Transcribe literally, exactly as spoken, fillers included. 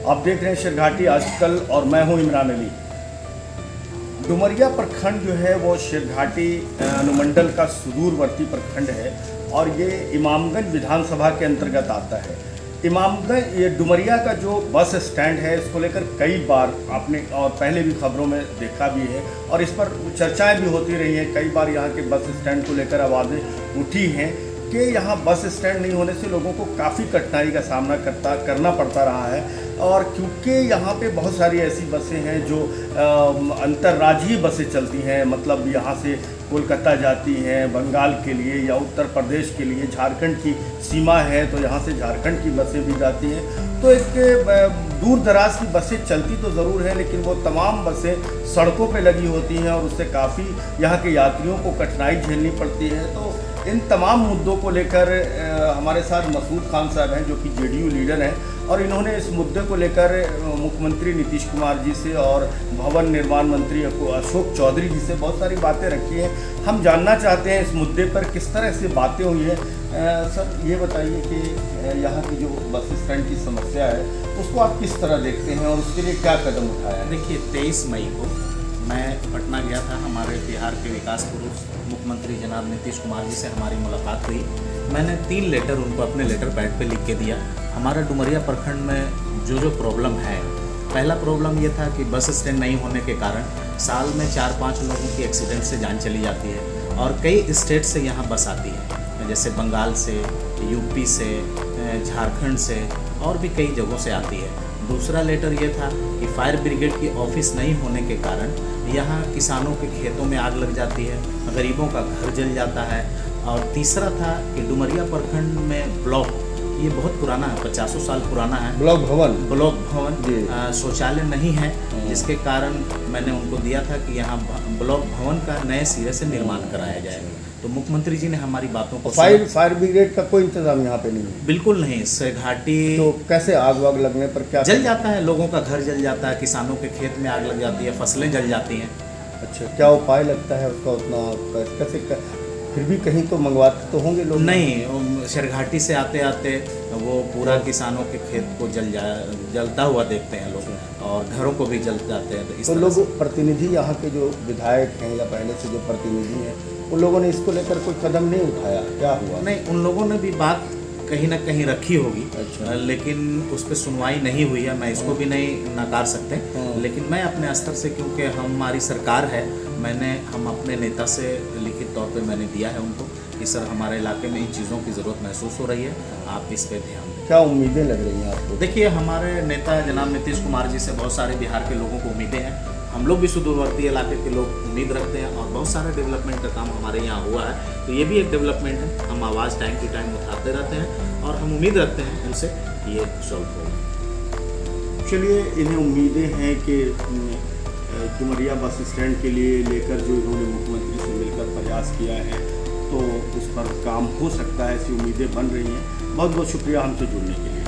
आप देख रहे हैं शेरघाटी आजकल और मैं हूं इमरान अली। डुमरिया प्रखंड जो है वो शेरघाटी अनुमंडल का सुदूरवर्ती प्रखंड है और ये इमामगंज विधानसभा के अंतर्गत आता है। इमामगंज ये डुमरिया का जो बस स्टैंड है इसको लेकर कई बार आपने और पहले भी खबरों में देखा भी है और इस पर चर्चाएं भी होती रही हैं। कई बार यहाँ के बस स्टैंड को लेकर आवाज़ें उठी हैं कि यहाँ बस स्टैंड नहीं होने से लोगों को काफ़ी कठिनाई का सामना करता करना पड़ता रहा है। और क्योंकि यहाँ पे बहुत सारी ऐसी बसें हैं जो अंतर्राज्यीय बसें चलती हैं, मतलब यहाँ से कोलकाता जाती हैं बंगाल के लिए या उत्तर प्रदेश के लिए, झारखंड की सीमा है तो यहाँ से झारखंड की बसें भी जाती हैं। तो एक दूर दराज की बसें चलती तो ज़रूर है, लेकिन वो तमाम बसें सड़कों पे लगी होती हैं और उससे काफ़ी यहाँ के यात्रियों को कठिनाई झेलनी पड़ती है। तो इन तमाम मुद्दों को लेकर हमारे साथ मसूद खान साहब हैं जो कि जेडीयू लीडर हैं और इन्होंने इस मुद्दे को लेकर मुख्यमंत्री नीतीश कुमार जी से और भवन निर्माण मंत्री अशोक चौधरी जी से बहुत सारी बातें रखी हैं। हम जानना चाहते हैं इस मुद्दे पर किस तरह से बातें हुई हैं। सर ये बताइए कि यहाँ की जो बस स्टैंड की समस्या है उसको आप किस तरह देखते हैं और उसके लिए क्या कदम उठाया है? देखिए, तेईस मई को मैं पटना गया था। हमारे बिहार के विकास पुरुष मुख्यमंत्री जनाब नीतीश कुमार जी से हमारी मुलाकात हुई। मैंने तीन लेटर उनको अपने लेटर पैड पे लिख के दिया। हमारा डुमरिया प्रखंड में जो जो प्रॉब्लम है, पहला प्रॉब्लम ये था कि बस स्टैंड नहीं होने के कारण साल में चार पाँच लोगों की एक्सीडेंट से जान चली जाती है और कई स्टेट से यहाँ बस आती है, जैसे बंगाल से, यूपी से, झारखंड से और भी कई जगहों से आती है। दूसरा लेटर ये था कि फायर ब्रिगेड की ऑफिस नहीं होने के कारण यहाँ किसानों के खेतों में आग लग जाती है, गरीबों का घर जल जाता है। और तीसरा था कि डुमरिया प्रखंड में ब्लॉक, ये बहुत पुराना है, पचासों साल पुराना है, ब्लॉक भवन ब्लॉक भवन शौचालय नहीं है, जिसके कारण मैंने उनको दिया था कि यहाँ ब्लॉक भवन का नए सिरे से निर्माण कराया जाए। तो मुख्यमंत्री जी ने हमारी बातों को फायर फायर ब्रिगेड का कोई इंतजाम यहाँ पे नहीं है? बिल्कुल नहीं। शेरघाटी तो कैसे आग वाग लगने पर क्या जल जाता है, लोगों का घर जल जाता है, किसानों के खेत में आग लग जाती है, फसलें जल जाती हैं। अच्छा, क्या उपाय लगता है उसका? उतना कैसे कर, फिर भी कहीं तो मंगवाते तो होंगे लोग? नहीं, शेरघाटी से आते आते वो पूरा किसानों के खेत को जल जा जलता हुआ देखते हैं लोग और घरों को भी जल जाते हैं। तो इस तो लोग प्रतिनिधि यहाँ के जो विधायक हैं या पहले से जो प्रतिनिधि हैं उन लोगों ने इसको लेकर कोई कदम नहीं उठाया? क्या हुआ? नहीं, उन लोगों ने भी बात कहीं ना कहीं रखी होगी। अच्छा। लेकिन उस पर सुनवाई नहीं हुई है, मैं इसको भी नहीं नकार सकते। लेकिन मैं अपने स्तर से, क्योंकि हमारी सरकार है, मैंने हम अपने नेता से लिखित तौर पे मैंने दिया है उनको कि सर हमारे इलाके में इन चीज़ों की ज़रूरत महसूस हो रही है, आप इस पर ध्यान दें। क्या उम्मीदें लग रही हैं आपको? देखिए, हमारे नेता जनाब नीतीश कुमार जी से बहुत सारे बिहार के लोगों को उम्मीदें हैं। हम लोग भी सुदूरवर्ती इलाके के लोग उम्मीद रखते हैं और बहुत सारे डेवलपमेंट का काम हमारे यहाँ हुआ है, तो ये भी एक डेवलपमेंट है। हम आवाज़ टाइम टू टाइम उठाते रहते हैं और हम उम्मीद रखते हैं उनसे ये सॉल्व होगा। चलिए, इन्हें उम्मीदें हैं कि डुमरिया बस स्टैंड के लिए लेकर जो इन्होंने मुख्यमंत्री से मिलकर प्रयास किया है तो उस पर काम हो सकता है, ऐसी उम्मीदें बन रही हैं। बहुत बहुत शुक्रिया हमसे जुड़ने के लिए।